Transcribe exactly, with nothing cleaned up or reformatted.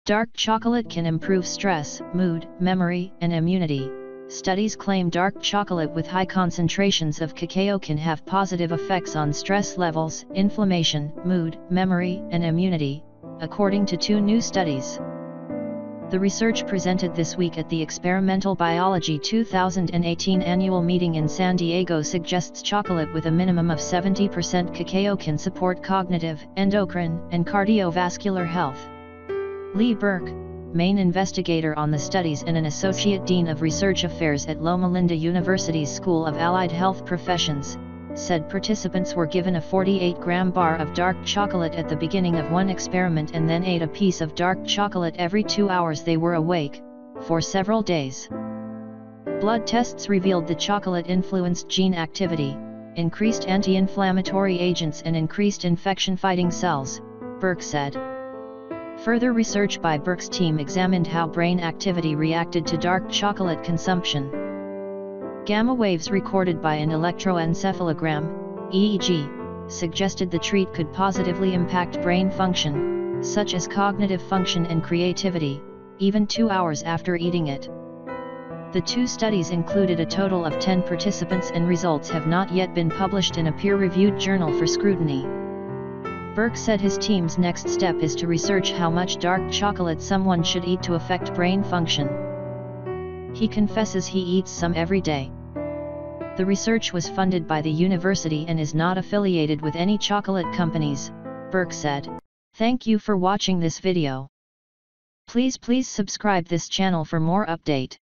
Dark chocolate can improve stress, mood, memory, and immunity. Studies claim dark chocolate with high concentrations of cacao can have positive effects on stress levels, inflammation, mood, memory, and immunity, according to two new studies. The research presented this week at the Experimental Biology two thousand eighteen annual meeting in San Diego suggests chocolate with a minimum of seventy percent cacao can support cognitive, endocrine, and cardiovascular health. Lee Berk, main investigator on the studies and an associate dean of research affairs at Loma University's School of Allied Health Professions, said participants were given a forty-eight gram bar of dark chocolate at the beginning of one experiment and then ate a piece of dark chocolate every two hours they were awake, for several days. Blood tests revealed the chocolate influenced gene activity, increased anti-inflammatory agents and increased infection-fighting cells, Berk said. Further research by Berk's team examined how brain activity reacted to dark chocolate consumption. Gamma waves recorded by an electroencephalogram, E E G, suggested the treat could positively impact brain function, such as cognitive function and creativity, even two hours after eating it. The two studies included a total of ten participants and results have not yet been published in a peer-reviewed journal for scrutiny. Berk said his team's next step is to research how much dark chocolate someone should eat to affect brain function. He confesses he eats some every day. The research was funded by the university and is not affiliated with any chocolate companies, Berk said. Thank you for watching this video. Please please subscribe this channel for more update.